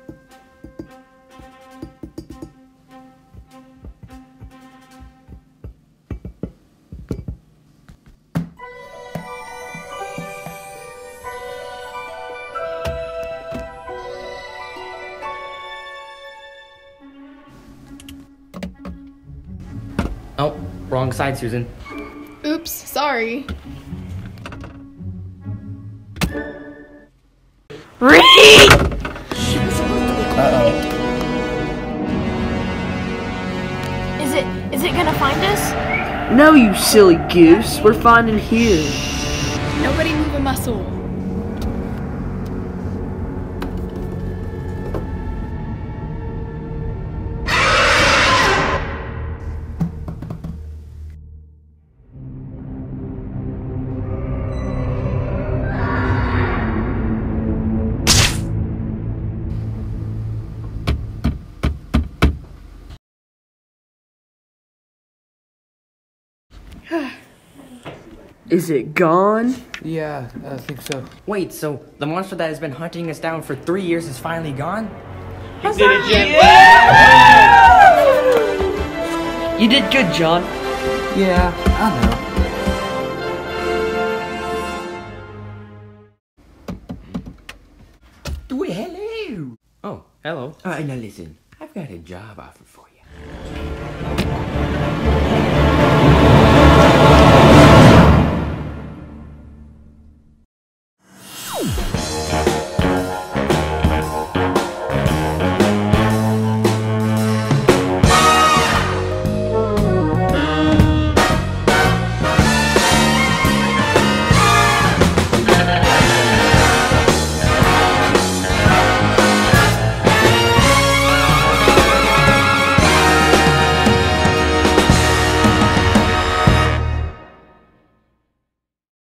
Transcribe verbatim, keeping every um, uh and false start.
Oh, wrong side, Susan. Oops, sorry. Uh-oh. Is it, is it gonna find us? No, you silly goose. We're fine in here. Nobody move a muscle. Is it gone? Yeah, I think so. Wait, so the monster that has been hunting us down for three years is finally gone? You did it, Jen. Yeah! You did good, John. Yeah, I know. Well, hello. Oh, hello. Uh, now listen, I've got a job offer for you.